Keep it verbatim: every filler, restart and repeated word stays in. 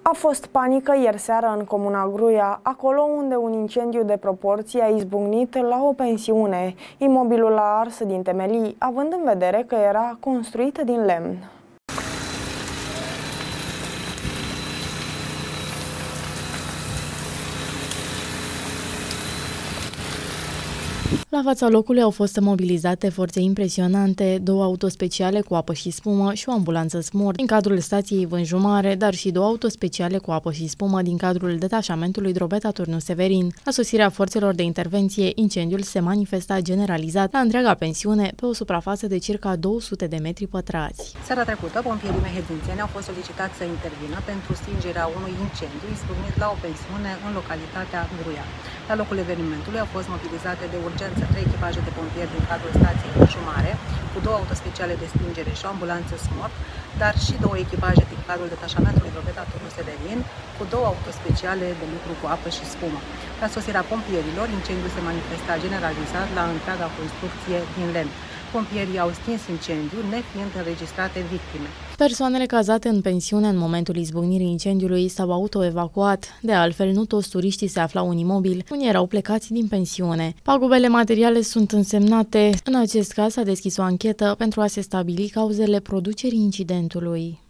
A fost panică ieri seară în comuna Gruia, acolo unde un incendiu de proporții a izbucnit la o pensiune. Imobilul a ars din temelii, având în vedere că era construită din lemn. La fața locului au fost mobilizate forțe impresionante, două autospeciale cu apă și spumă și o ambulanță SMUR din cadrul stației Vânjumare, dar și două autospeciale cu apă și spumă din cadrul detașamentului Drobeta Turnu Severin. La sosirea forțelor de intervenție, incendiul se manifesta generalizat la întreaga pensiune pe o suprafață de circa două sute de metri pătrați. Seara trecută, pompierii mehedințeni au fost solicitați să intervină pentru stingerea unui incendiu izbucnit la o pensiune în localitatea Gruia. La locul evenimentului au fost mobilizate de urgență trei echipaje de pompieri din cadrul stației Vânjumare, cu două autospeciale de stingere și o ambulanță SMUR, dar și două echipaje din cadrul detașamentului Drobeta Turnu Severin, cu două autospeciale de lucru cu apă și spumă. La sosirea pompierilor, incendiul se manifesta generalizat la întreaga construcție din lemn. Pompierii au stins incendiul, nefiind înregistrate victime. Persoanele cazate în pensiune în momentul izbucnirii incendiului s-au autoevacuat. De altfel, nu toți turiștii se aflau în imobil, unii erau plecați din pensiune. Pagubele materiale sunt însemnate. În acest caz s-a deschis o anchetă pentru a se stabili cauzele producerii incidentului.